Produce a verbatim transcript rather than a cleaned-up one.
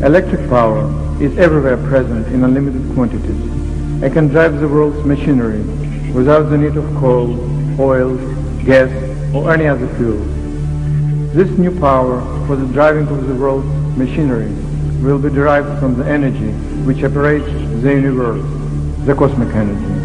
Electric power is everywhere present in unlimited quantities and can drive the world's machinery without the need of coal, oil, gas, or any other fuel. This new power for the driving of the world's machinery will be derived from the energy which operates the universe, the cosmic energy.